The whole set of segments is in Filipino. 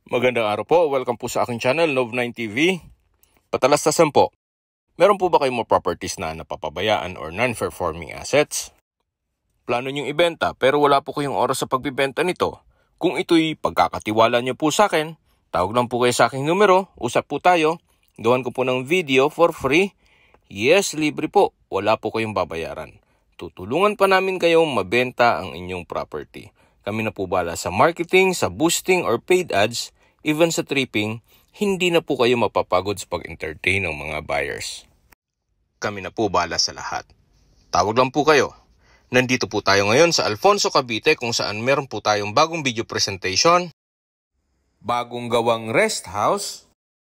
Magandang araw po. Welcome po sa aking channel, Nov9 TV. Patalastasan po. Meron po ba kayong mga properties na napapabayaan or non-performing assets? Plano niyong ibenta pero wala po kayong oras sa pagbibenta nito. Kung ito'y pagkakatiwala niyo po sa akin, tawag lang po kayo sa aking numero, usap po tayo, gawan ko po ng video for free. Yes, libre po. Wala po kayong babayaran. Tutulungan pa namin kayong mabenta ang inyong property. Kami na po bala sa marketing, sa boosting or paid ads, even sa tripping, hindi na po kayo mapapagod sa pag-entertain ng mga buyers. Kami na po bala sa lahat. Tawag lang po kayo. Nandito po tayo ngayon sa Alfonso, Cavite kung saan meron po tayong bagong video presentation, bagong gawang rest house,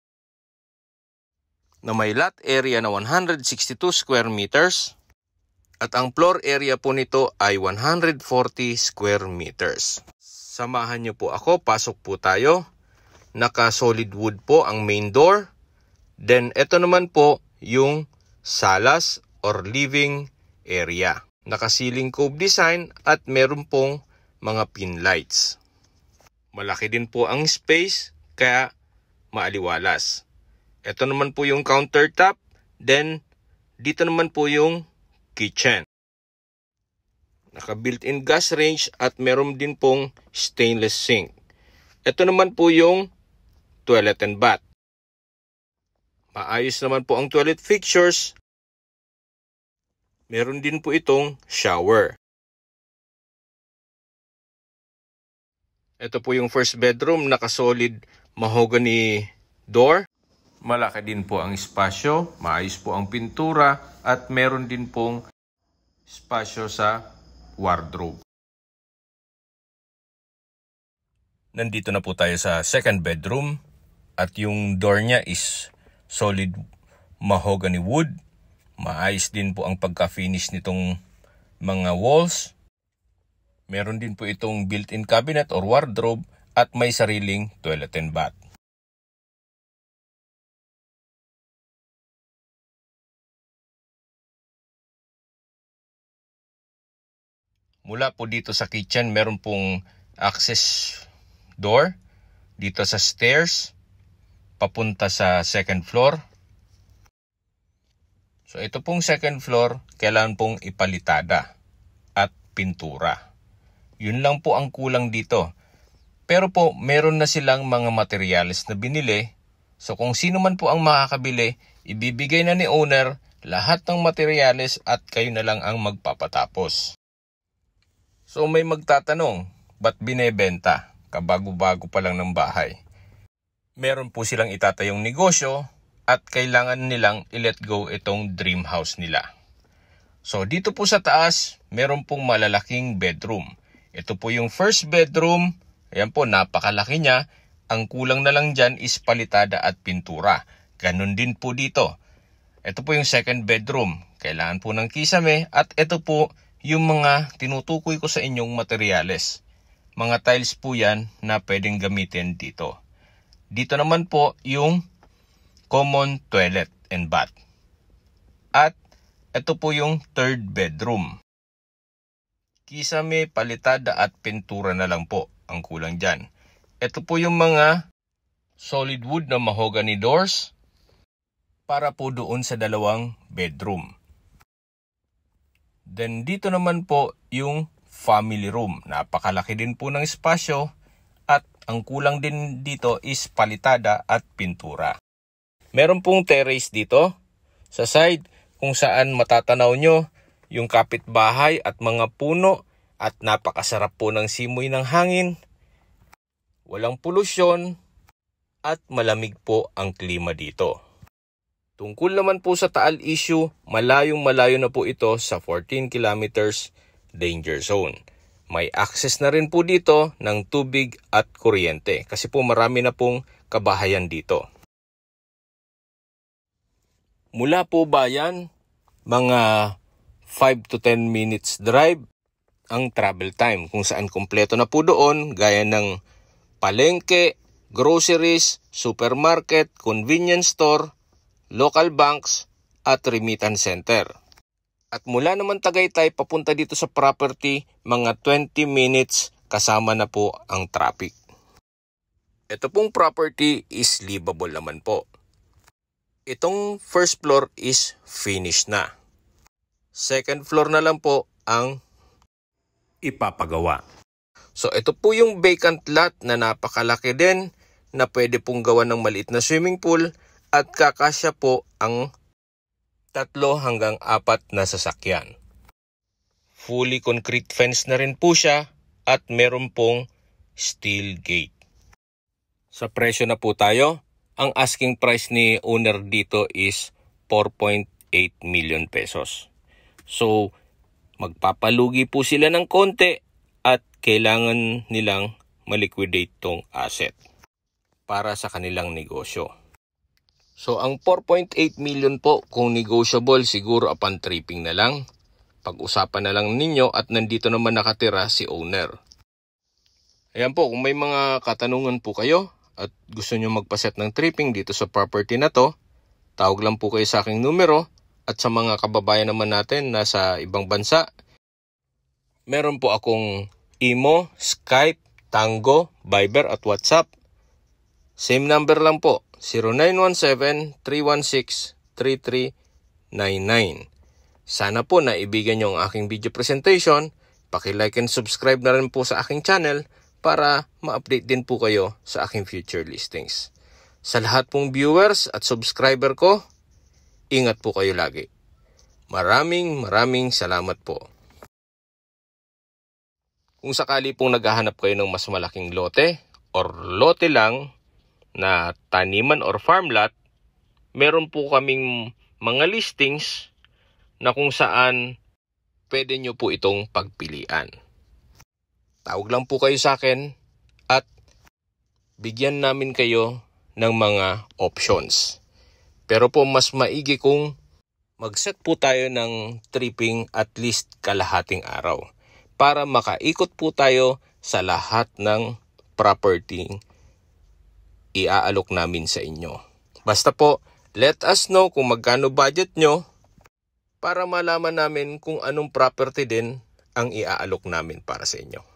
na may lot area na 162 square meters, at ang floor area po nito ay 140 square meters. Samahan niyo po ako, pasok po tayo. Naka-solid wood po ang main door. Then ito naman po yung salas or living area. Naka-ceiling cove design at meron pong mga pin lights. Malaki din po ang space kaya maaliwalas. Ito naman po yung countertop. Then dito naman po yung kitchen. Naka-built-in gas range at meron din pong stainless sink. Ito naman po yung toilet and bath. Maayos naman po ang toilet fixtures. Meron din po itong shower. Ito po yung first bedroom, naka-solid mahogany door. Malaki din po ang espasyo, maayos po ang pintura, at meron din pong espasyo sa wardrobe. Nandito na po tayo sa second bedroom at yung door niya is solid mahogany wood. Maayos din po ang pagka-finish nitong mga walls. Meron din po itong built-in cabinet or wardrobe at may sariling toilet and bath. Mula po dito sa kitchen, meron pong access door dito sa stairs papunta sa second floor. So ito pong second floor, kailangan pong ipalitada at pintura. Yun lang po ang kulang dito. Pero po, meron na silang mga materyales na binili. So kung sino man po ang makakabili, ibibigay na ni owner lahat ng materyales at kayo na lang ang magpapatapos. So may magtatanong, ba't binebenta? Kabago-bago pa lang ng bahay. Meron po silang itatayong negosyo at kailangan nilang i-let go itong dream house nila. So dito po sa taas, meron pong malalaking bedroom. Ito po yung first bedroom. Ayan po, napakalaki niya. Ang kulang na lang dyan is palitada at pintura. Ganon din po dito. Ito po yung second bedroom. Kailangan po ng kisame at ito po yung mga tinutukoy ko sa inyong materyales. Mga tiles po yan na pwedeng gamitin dito. Dito naman po yung common toilet and bath. At ito po yung third bedroom. Kisame, palitada at pintura na lang po ang kulang dyan. Ito po yung mga solid wood na mahogany doors para po doon sa dalawang bedroom. Then dito naman po yung family room. Napakalaki din po ng espasyo at ang kulang din dito is palitada at pintura. Meron pong terrace dito sa side kung saan matatanaw nyo yung kapitbahay at mga puno at napakasarap po ng simoy ng hangin. Walang polusyon at malamig po ang klima dito. Tungkol naman po sa Taal issue, malayong-malayo na po ito sa 14 kilometers danger zone. May access na rin po dito ng tubig at kuryente kasi po marami na pong kabahayan dito. Mula po bayan, mga 5 to 10 minutes drive ang travel time kung saan kumpleto na po doon gaya ng palengke, groceries, supermarket, convenience store, local banks at remittance center. At mula naman Tagaytay papunta dito sa property, mga 20 minutes kasama na po ang traffic. Ito pong property is livable naman po. Itong first floor is finished na. Second floor na lang po ang ipapagawa. So ito po yung vacant lot na napakalaki din na pwede pong gawa ng maliit na swimming pool at kakasya po ang 3 hanggang 4 na sasakyan. Fully concrete fence na rin po siya at meron pong steel gate. Sa presyo na po tayo, ang asking price ni owner dito is 4.8 million pesos. So, magpapalugi po sila ng konti at kailangan nilang maliquidate tong asset para sa kanilang negosyo. So, ang 4.8 million po, kung negotiable, siguro upon tripping na lang. Pag-usapan na lang ninyo at nandito naman nakatira si owner. Ayan po, kung may mga katanungan po kayo at gusto nyo magpaset ng tripping dito sa property na to, tawag lang po kayo sa aking numero. At sa mga kababayan naman natin nasa ibang bansa, meron po akong Imo, Skype, Tango, Viber at WhatsApp. Same number lang po, 0917-316-3399. Sana po naibigan nyo ang aking video presentation. Paki-like and subscribe na rin po sa aking channel para ma-update din po kayo sa aking future listings. Sa lahat pong viewers at subscriber ko, ingat po kayo lagi. Maraming salamat po. Kung sakali pong naghahanap kayo ng mas malaking lote or lote lang na taniman or farm lot, meron po kaming mga listings na kung saan pwede nyo po itong pagpilian. Tawag lang po kayo sa akin at bigyan namin kayo ng mga options. Pero po mas maigi kung mag-set po tayo ng tripping at least kalahating araw para makaikot po tayo sa lahat ng property iaalok namin sa inyo. Basta po, let us know kung magkano budget nyo para malaman namin kung anong property din ang iaalok namin para sa inyo.